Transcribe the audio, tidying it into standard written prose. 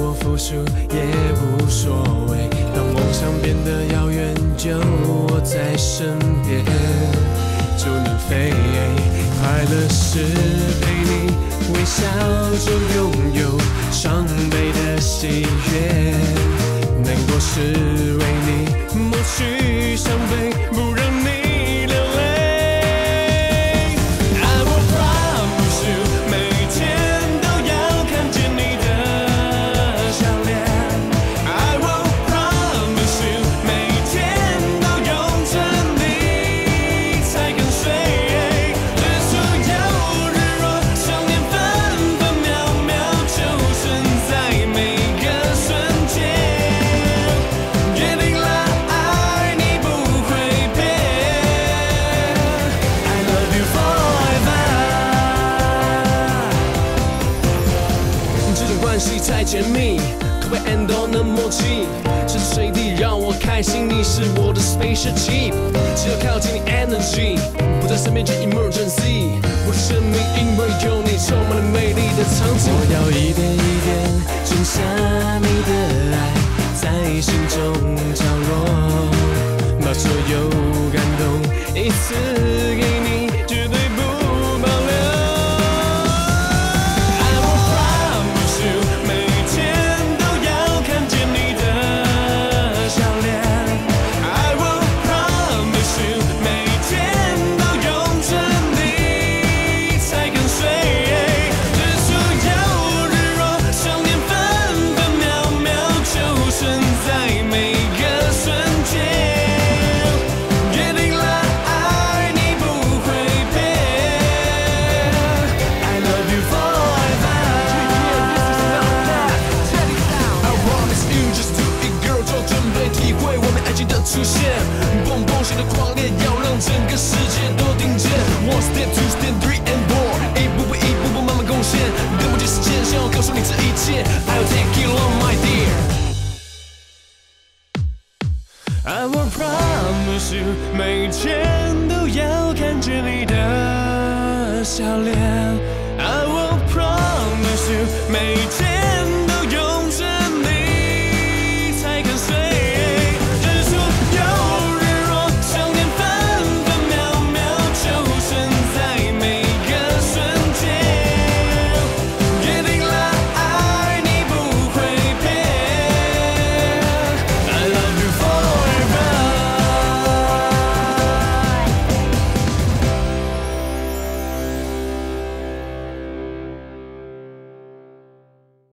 多付出也无所谓。当梦想变得遥远，就我在身边，就能飞。快乐是陪你微笑就拥有双倍的喜悦，难过是为你抹去伤悲，不让你流泪。I will promise you， 每天都要看见你的笑脸。I will promise you， 每天都拥着你才敢睡。日出又日落，想念分分秒秒，就存在每个瞬间。约定了爱你不会变。I love you forever。这种关系太甜蜜，可被 end 都能默契。随时随地让我开心，你是我的 spaceship， 只要靠近你 energy， 不在身边就 emergency。我的生命因为有你充满了美丽的场景。我要一点一点种下你的爱，在心中着落，把所有感动一次给你，绝对不保留。I will promise you， 每天都要看见你的笑脸。I will promise you， 每天都拥着你才敢睡。日出又日落，想念分分秒秒，就存在每个瞬间。约定了爱你不会变。I love you forever。I promise you just do it girl， 就准备体会完美爱情的出现。蹦蹦型的狂烈，要让整个世界都听见。One step, two step, three and four， 一步步慢慢贡献。等不及时间，想要告诉你这一切。I'll take you on my dear。I will promise you， 每天都要看见你的笑脸。I will promise you， 每天。